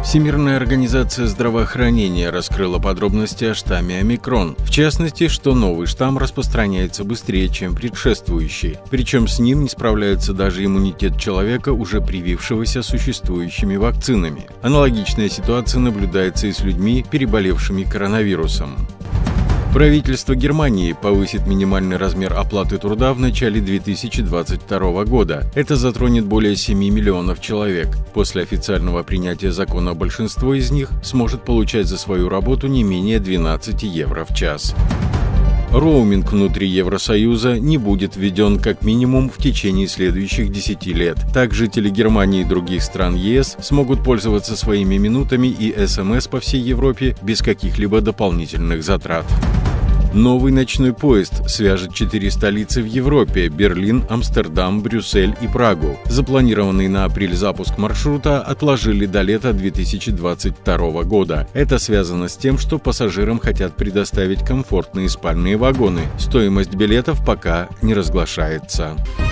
Всемирная организация здравоохранения раскрыла подробности о штамме омикрон. В частности, что новый штамм распространяется быстрее, чем предшествующий. Причем с ним не справляется даже иммунитет человека, уже привившегося существующими вакцинами. Аналогичная ситуация наблюдается и с людьми, переболевшими коронавирусом. Правительство Германии повысит минимальный размер оплаты труда в начале 2022 года. Это затронет более 7 миллионов человек. После официального принятия закона большинство из них сможет получать за свою работу не менее 12 евро в час. Роуминг внутри Евросоюза не будет введен как минимум в течение следующих 10 лет. Так жители Германии и других стран ЕС смогут пользоваться своими минутами и СМС по всей Европе без каких-либо дополнительных затрат. Новый ночной поезд свяжет 4 столицы в Европе – Берлин, Амстердам, Брюссель и Прагу. Запланированный на апрель запуск маршрута отложили до лета 2022 года. Это связано с тем, что пассажирам хотят предоставить комфортные спальные вагоны. Стоимость билетов пока не разглашается.